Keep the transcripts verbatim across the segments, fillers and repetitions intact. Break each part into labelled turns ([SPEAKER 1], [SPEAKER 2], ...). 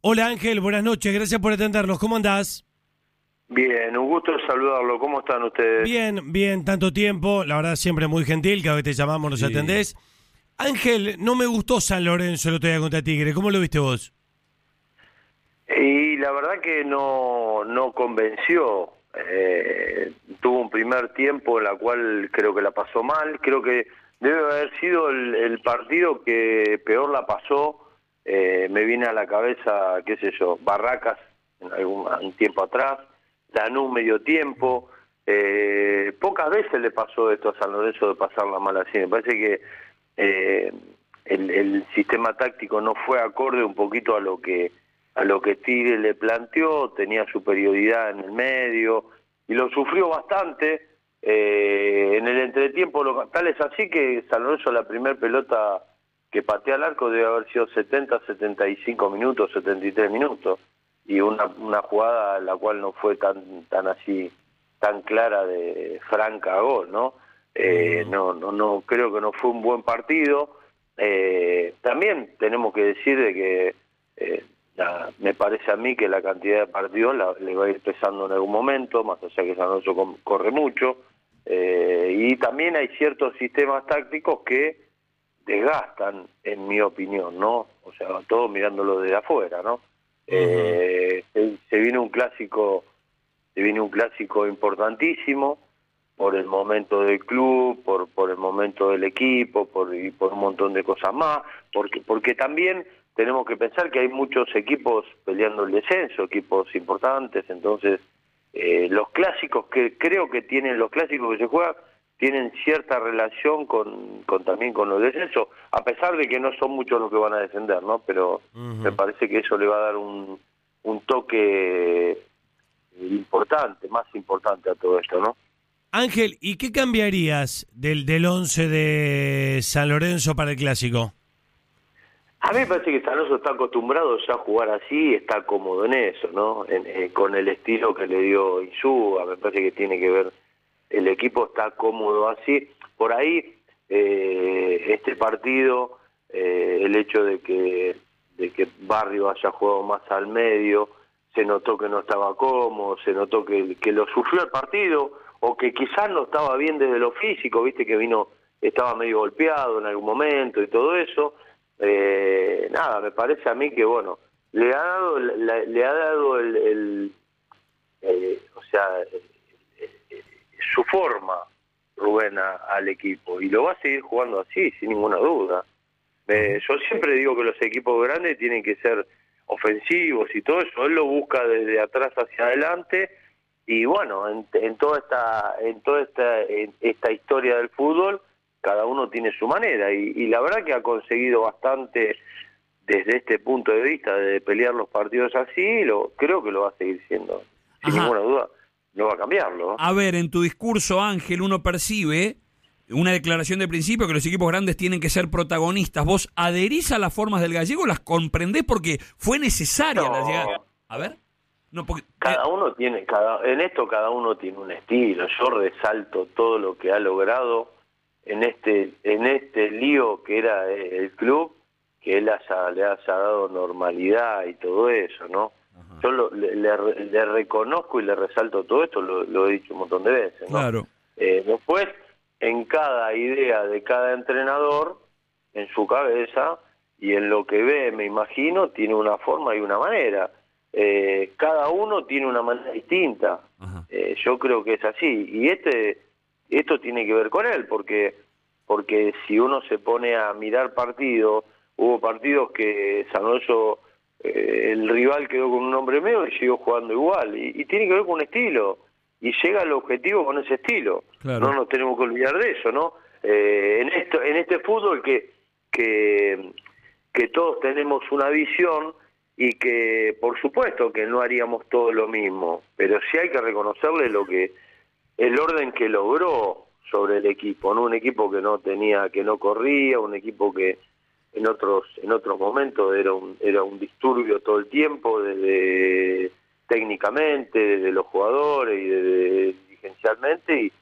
[SPEAKER 1] Hola Ángel, buenas noches, gracias por atendernos, ¿cómo andás?
[SPEAKER 2] Bien, un gusto saludarlo, ¿cómo están ustedes?
[SPEAKER 1] Bien, bien, tanto tiempo, la verdad siempre muy gentil, cada vez te llamamos nos sí. atendés. Ángel, no me gustó San Lorenzo el otro día contra Tigre, ¿cómo lo viste vos?
[SPEAKER 2] Y la verdad que no, no convenció, eh, tuvo un primer tiempo en la cual creo que la pasó mal, creo que debe haber sido el, el partido que peor la pasó, eh, me viene a la cabeza, qué sé yo, Barracas en algún un tiempo atrás, Lanús medio tiempo, eh, pocas veces le pasó esto a San Lorenzo de pasarla mal así, me parece que eh, el, el sistema táctico no fue acorde un poquito a lo que a lo que Tigre le planteó, tenía superioridad en el medio y lo sufrió bastante. Eh, en el entretiempo, lo, tal es así que San Lorenzo la primer pelota que patea al arco debe haber sido setenta, setenta y cinco minutos, setenta y tres minutos, y una, una jugada la cual no fue tan tan así, tan clara de franca a gol, ¿no? Eh, no, no, no, creo que no fue un buen partido. Eh, también tenemos que decir de que eh, La, me parece a mí que la cantidad de partidos la, le va a ir pesando en algún momento, más allá que San Lorenzo corre mucho, eh, y también hay ciertos sistemas tácticos que desgastan, en mi opinión, ¿no? O sea, todo mirándolo desde afuera, ¿no? Uh-huh. eh, se, se viene un clásico, se viene un clásico importantísimo por el momento del club, por por el momento del equipo, por y por un montón de cosas más, porque porque también tenemos que pensar que hay muchos equipos peleando el descenso, equipos importantes, entonces eh, los clásicos que creo que tienen, los clásicos que se juegan, tienen cierta relación con, con también con los descensos, a pesar de que no son muchos los que van a descender, ¿no? Pero uh-huh. me parece que eso le va a dar un, un toque importante, más importante a todo esto, ¿no?
[SPEAKER 1] Ángel, ¿y qué cambiarías del, del once de San Lorenzo para el clásico?
[SPEAKER 2] A mí me parece que San Lorenzo está acostumbrado ya a jugar así, está cómodo en eso, ¿no? En, en, con el estilo que le dio Insúa, me parece que tiene que ver, el equipo está cómodo así. Por ahí, eh, este partido, eh, el hecho de que, de que Barrio haya jugado más al medio, se notó que no estaba cómodo, se notó que, que lo sufrió el partido, o que quizás no estaba bien desde lo físico, viste que vino, estaba medio golpeado en algún momento y todo eso. Eh, nada, me parece a mí que bueno, le ha dado, le, le ha dado el, el eh, o sea, eh, eh, su forma Rubén a, al equipo, y lo va a seguir jugando así, sin ninguna duda. Eh, yo siempre digo que los equipos grandes tienen que ser ofensivos y todo eso, él lo busca desde atrás hacia adelante, y bueno, en, en toda esta, en toda esta, en esta historia del fútbol, cada uno tiene su manera, y, y la verdad que ha conseguido bastante desde este punto de vista de pelear los partidos así, y lo, creo que lo va a seguir siendo, sin Ajá. ninguna duda, no va a cambiarlo, ¿no?
[SPEAKER 3] A ver, en tu discurso, Ángel, uno percibe una declaración de principio que los equipos grandes tienen que ser protagonistas. ¿Vos adherís a las formas del gallego? ¿Las comprendés porque fue necesaria
[SPEAKER 2] no.
[SPEAKER 3] la llegada? A ver. No, porque...
[SPEAKER 2] Cada uno tiene, cada en esto cada uno tiene un estilo. Yo resalto todo lo que ha logrado en este en este lío que era el club, que él haya, le haya dado normalidad y todo eso, ¿no? Ajá. Yo lo, le, le, le reconozco y le resalto todo esto, lo, lo he dicho un montón de veces, ¿no?
[SPEAKER 3] Claro.
[SPEAKER 2] Eh, después, en cada idea de cada entrenador, en su cabeza y en lo que ve, me imagino, tiene una forma y una manera. Eh, cada uno tiene una manera distinta. Eh, yo creo que es así, y este esto tiene que ver con él, porque porque si uno se pone a mirar partidos, hubo partidos que San Lorenzo, eh, el rival quedó con un hombre medio y siguió jugando igual, y, y tiene que ver con un estilo, y llega al objetivo con ese estilo. Claro. No nos tenemos que olvidar de eso, ¿no? Eh, en esto en este fútbol que que que todos tenemos una visión, y que por supuesto que no haríamos todo lo mismo, pero sí hay que reconocerle lo que el orden que logró sobre el equipo, no un equipo que no tenía, que no corría, un equipo que en otros en otros momentos era un era un disturbio todo el tiempo, desde técnicamente, desde los jugadores y desde dirigencialmente, y,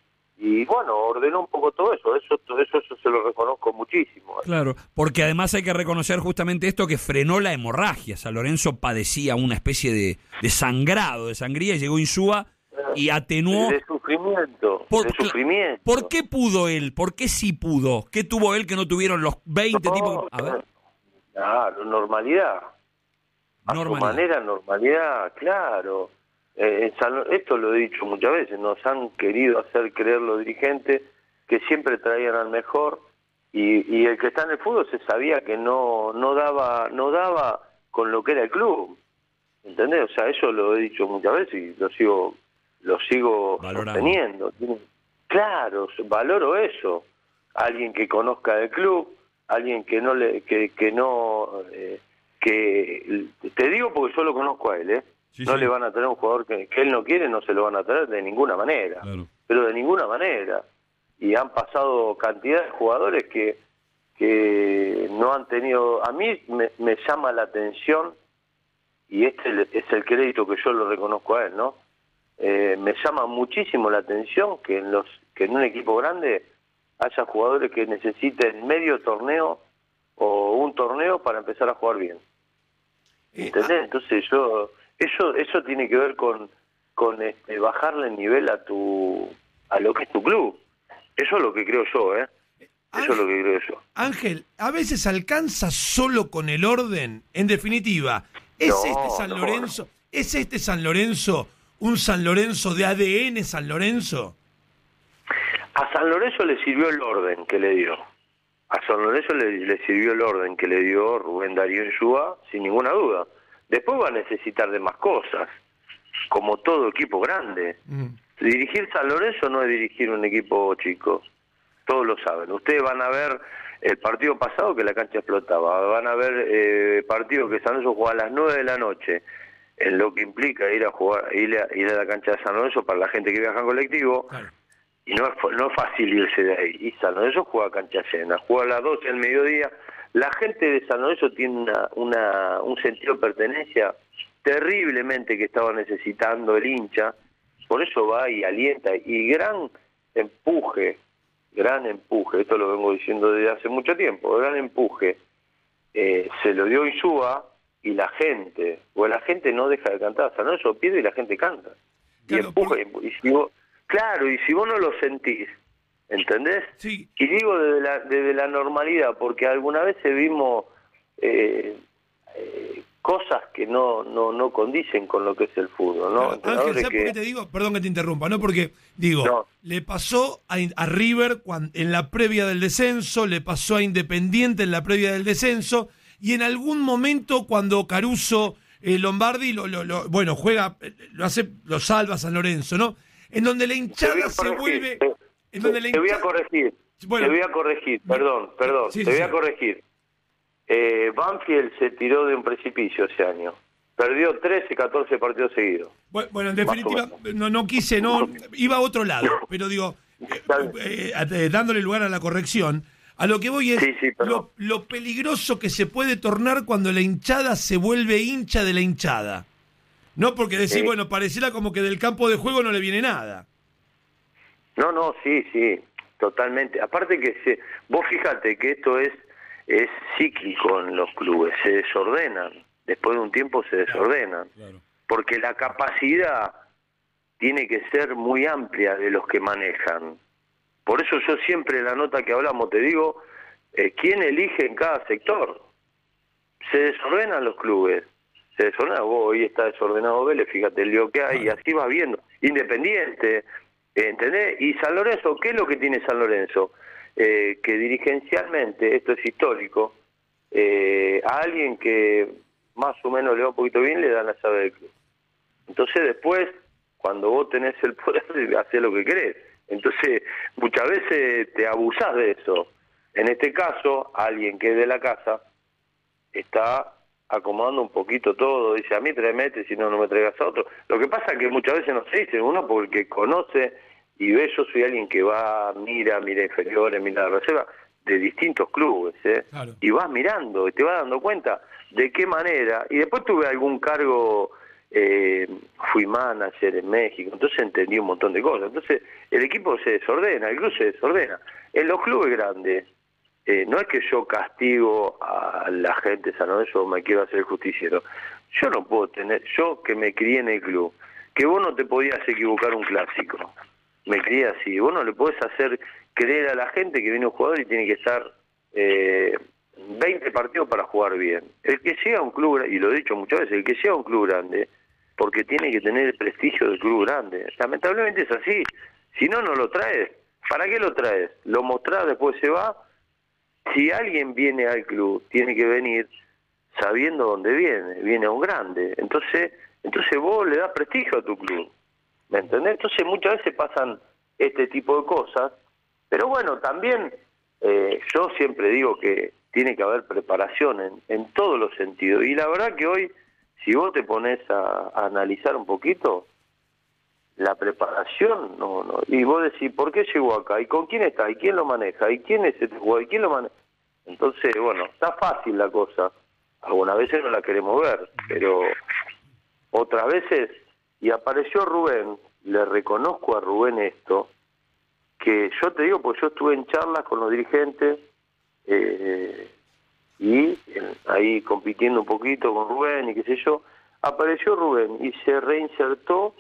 [SPEAKER 2] y bueno, ordenó un poco todo eso, eso, todo eso, eso se lo reconozco muchísimo.
[SPEAKER 3] Claro, porque además hay que reconocer justamente esto, que frenó la hemorragia. San Lorenzo padecía una especie de, de sangrado, de sangría, y llegó Insúa y atenuó.
[SPEAKER 2] De sufrimiento,
[SPEAKER 3] por,
[SPEAKER 2] de sufrimiento.
[SPEAKER 3] ¿Por qué pudo él? ¿Por qué sí pudo? ¿Qué tuvo él que no tuvieron los veinte
[SPEAKER 2] no,
[SPEAKER 3] tipos? A ver.
[SPEAKER 2] Claro, normalidad. A normalidad. su manera, normalidad, claro. Eh, esto lo he dicho muchas veces, nos han querido hacer creer los dirigentes que siempre traían al mejor, y, y el que está en el fútbol se sabía que no no daba no daba con lo que era el club, ¿entendés? O sea, eso lo he dicho muchas veces y lo sigo lo sigo sosteniendo. Claro, valoro eso. Alguien que conozca el club, alguien que no le que que no eh, que te digo porque yo lo conozco a él, ¿eh? Sí, no sí. le van a traer un jugador que, que él no quiere, no se lo van a traer de ninguna manera, claro. Pero de ninguna manera. Y han pasado cantidad de jugadores que que no han tenido. A mí me, me llama la atención, y este es el crédito que yo lo reconozco a él, ¿no? Eh, me llama muchísimo la atención que en los que en un equipo grande haya jugadores que necesiten medio torneo o un torneo para empezar a jugar bien. ¿Entendés? Entonces yo eso eso tiene que ver con con este, bajarle el nivel a tu a lo que es tu club. Eso es lo que creo yo, ¿eh? Eso Ángel, es lo que creo yo.
[SPEAKER 4] Ángel, a veces alcanza solo con el orden. En definitiva, ¿es no, este San no, Lorenzo, no. es este San Lorenzo un San Lorenzo de A D N San Lorenzo?
[SPEAKER 2] A San Lorenzo le sirvió el orden que le dio. A San Lorenzo le, le sirvió el orden que le dio Rubén Darío Insúa, sin ninguna duda. Después va a necesitar de más cosas, como todo equipo grande. Mm. Dirigir San Lorenzo no es dirigir un equipo chico, todos lo saben. Ustedes van a ver el partido pasado que la cancha explotaba, van a ver eh, partidos que San Lorenzo juega a las nueve de la noche, en lo que implica ir a jugar, ir a, ir a la cancha de San Lorenzo para la gente que viaja en colectivo. Claro. Y no es, no es fácil irse de ahí. Y San Lorenzo juega a cancha llena, juega a las doce del mediodía. La gente de San Lorenzo tiene una, una, un sentido de pertenencia terriblemente que estaba necesitando el hincha. Por eso va y alienta. Y gran empuje, gran empuje, esto lo vengo diciendo desde hace mucho tiempo, gran empuje, eh, se lo dio Insúa y la gente, o la gente no deja de cantar. San Lorenzo pide y la gente canta. Claro, y empuja. Por... Y si vos, claro, y si vos no lo sentís, ¿entendés? Sí. Y digo desde la, desde la normalidad, porque alguna vez vimos eh, eh, cosas que no, no no condicen con lo que es el fútbol, ¿no?
[SPEAKER 4] Claro, Ángel, ¿sabes que... por qué te digo? Perdón que te interrumpa, ¿no? Porque, digo, no. le pasó a, a River cuando, en la previa del descenso, le pasó a Independiente en la previa del descenso, y en algún momento cuando Caruso, eh, Lombardi, lo, lo, lo, bueno, juega, lo hace, lo salva San Lorenzo, ¿no? En donde la hinchada se vuelve...
[SPEAKER 2] Te,
[SPEAKER 4] en donde la
[SPEAKER 2] hinchada... te voy a corregir,
[SPEAKER 4] bueno,
[SPEAKER 2] te voy a corregir, perdón, perdón, sí, te voy sí. a corregir. Eh, Banfield se tiró de un precipicio ese año. Perdió trece, catorce partidos seguidos.
[SPEAKER 4] Bueno, bueno en definitiva, no, no quise, no iba a otro lado, pero digo, eh, eh, dándole lugar a la corrección, a lo que voy es
[SPEAKER 2] sí, sí,
[SPEAKER 4] lo, lo peligroso que se puede tornar cuando la hinchada se vuelve hincha de la hinchada. No porque decir, sí. bueno, pareciera como que del campo de juego no le viene nada.
[SPEAKER 2] No, no, sí, sí, totalmente. Aparte que se, vos fíjate que esto es es cíclico en los clubes, se desordenan, después de un tiempo se desordenan, claro. Porque la capacidad tiene que ser muy amplia de los que manejan. Por eso yo siempre en la nota que hablamos te digo, eh, ¿quién elige en cada sector? Se desordenan los clubes, se desordenan, vos hoy está desordenado Vélez, fíjate el lío que hay, claro. Y así vas viendo, Independiente, ¿entendés? Y San Lorenzo, ¿qué es lo que tiene San Lorenzo? Eh, que dirigencialmente, esto es histórico, eh, a alguien que más o menos le va un poquito bien le dan la llave del club. Entonces después, cuando vos tenés el poder, hacés lo que querés. Entonces muchas veces te abusás de eso. En este caso, alguien que es de la casa está acomodando un poquito todo, dice a mí tráeme este, si no, no me traigas a otro. Lo que pasa es que muchas veces no se dice, uno porque conoce y ve, yo soy alguien que va, mira, mira inferiores, mira la reserva, de distintos clubes, ¿eh? Claro. Y vas mirando, y te vas dando cuenta de qué manera, y después tuve algún cargo eh, fui manager en México, entonces entendí un montón de cosas. Entonces el equipo se desordena, el club se desordena. En los clubes grandes, eh, no es que yo castigo a la gente de San Lorenzo o me quiero hacer justiciero. Yo no puedo tener, yo que me crié en el club, que vos no te podías equivocar un clásico. Me crié así, vos no le podés hacer creer a la gente que viene un jugador y tiene que estar eh, veinte partidos para jugar bien. El que llega a un club, y lo he dicho muchas veces, el que llega a un club grande, porque tiene que tener el prestigio del club grande. Lamentablemente es así. Si no, no lo traes. ¿Para qué lo traes? Lo mostrás, después se va. Si alguien viene al club, tiene que venir sabiendo dónde viene. Viene a un grande. Entonces, entonces vos le das prestigio a tu club. ¿Me entendés? Entonces muchas veces pasan este tipo de cosas. Pero bueno, también eh, yo siempre digo que tiene que haber preparación en, en todos los sentidos. Y la verdad que hoy, si vos te pones a, a analizar un poquito, la preparación, no, no. Y vos decís, ¿por qué llegó acá? ¿Y con quién está? ¿Y quién lo maneja? ¿Y quién es este jugador? ¿Y quién lo maneja? Entonces, bueno, está fácil la cosa. Algunas veces no la queremos ver, pero otras veces, y apareció Rubén, le reconozco a Rubén esto, que yo te digo, pues yo estuve en charlas con los dirigentes, eh, y eh, ahí compitiendo un poquito con Rubén y qué sé yo, apareció Rubén y se reinsertó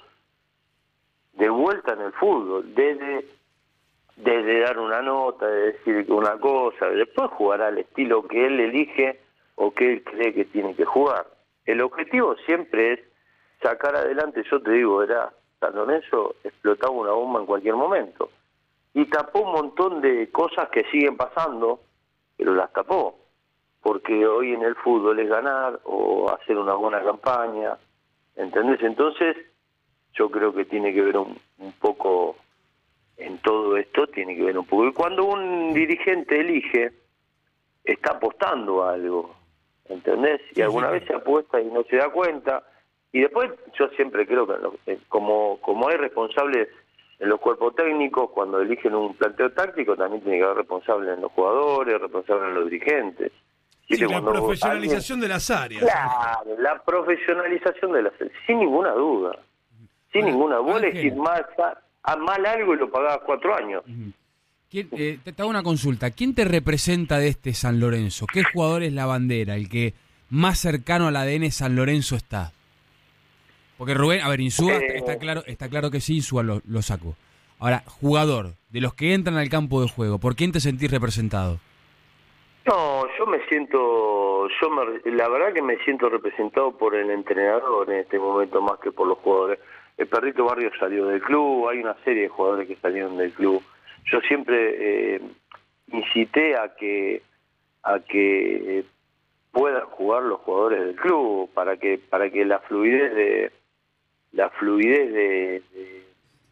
[SPEAKER 2] de vuelta en el fútbol, desde, desde dar una nota, de decir una cosa, después jugará al estilo que él elige o que él cree que tiene que jugar. El objetivo siempre es sacar adelante, yo te digo, era San Lorenzo explotaba una bomba en cualquier momento y tapó un montón de cosas que siguen pasando, pero las tapó, porque hoy en el fútbol es ganar o hacer una buena campaña, ¿entendés? Entonces yo creo que tiene que ver un, un poco en todo esto, tiene que ver un poco. Y cuando un dirigente elige, está apostando a algo, ¿entendés? Y alguna vez se apuesta y no se da cuenta. Y después yo siempre creo que como, como hay responsables en los cuerpos técnicos, cuando eligen un planteo táctico, también tiene que haber responsables en los jugadores, responsables en los dirigentes.
[SPEAKER 4] Sí, la profesionalización alguien... de las áreas.
[SPEAKER 2] Claro, la profesionalización de las áreas, sin ninguna duda. Sin ninguna. Vos le decís mal, a mal algo y lo pagabas cuatro años.
[SPEAKER 5] ¿Quién, eh, te hago una consulta. ¿Quién te representa de este San Lorenzo? ¿Qué jugador es la bandera? El que más cercano al A D N San Lorenzo está. Porque Rubén, a ver, Insúa, eh, está claro está claro que sí, Insúa lo, lo sacó. Ahora, jugador, de los que entran al campo de juego, ¿por quién te sentís representado?
[SPEAKER 2] No, yo me siento, yo me, la verdad que me siento representado por el entrenador en este momento más que por los jugadores. El Perrito Barrio salió del club, hay una serie de jugadores que salieron del club. Yo siempre eh, incité a que a que puedan jugar los jugadores del club para que para que la fluidez de la fluidez de, de,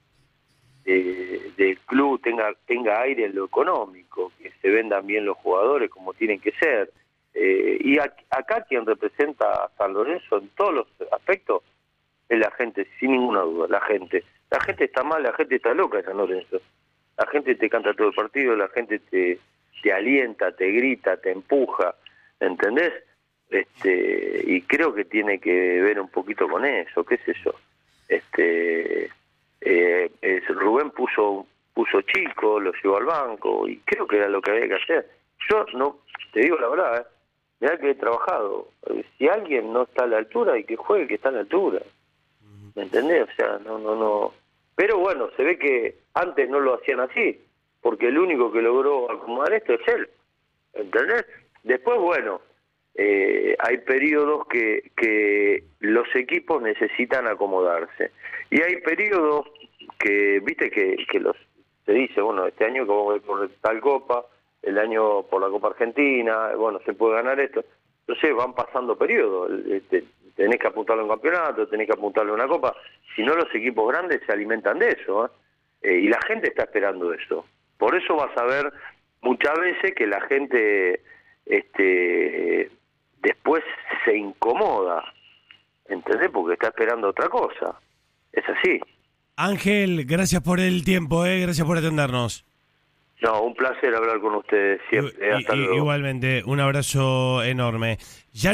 [SPEAKER 2] de del club tenga tenga aire en lo económico, que se vendan bien los jugadores como tienen que ser. Eh, y a, acá quien representa a San Lorenzo en todos los aspectos es la gente, sin ninguna duda, la gente. La gente está mal, la gente está loca en San Lorenzo. La gente te canta todo el partido, la gente te, te alienta, te grita, te empuja, ¿entendés? Este, y creo que tiene que ver un poquito con eso, qué sé yo. Este, eh, es, Rubén puso puso chico, lo llevó al banco y creo que era lo que había que hacer. Yo no, te digo la verdad, ¿eh? Mirá que he trabajado. Si alguien no está a la altura, hay que juegue que está a la altura. ¿Me entendés? O sea, no, no, no. Pero bueno, se ve que antes no lo hacían así, porque el único que logró acomodar esto es él. ¿Entendés? Después, bueno, eh, hay periodos que, que los equipos necesitan acomodarse. Y hay periodos que, viste, que, que los se dice, bueno, este año que vamos a ir por tal copa, el año por la Copa Argentina, bueno, se puede ganar esto. Entonces van pasando periodos. Este, tenés que apuntarle a un campeonato, tenés que apuntarle a una copa. Si no, los equipos grandes se alimentan de eso, ¿eh? Eh, y la gente está esperando eso. Por eso vas a ver muchas veces que la gente este después se incomoda, ¿entendés? Porque está esperando otra cosa. Es así.
[SPEAKER 1] Ángel, gracias por el tiempo, ¿eh? Gracias por atendernos.
[SPEAKER 2] No, un placer hablar con ustedes siempre.
[SPEAKER 1] I,
[SPEAKER 2] Hasta
[SPEAKER 1] i,
[SPEAKER 2] luego.
[SPEAKER 1] Igualmente, un abrazo enorme. Ya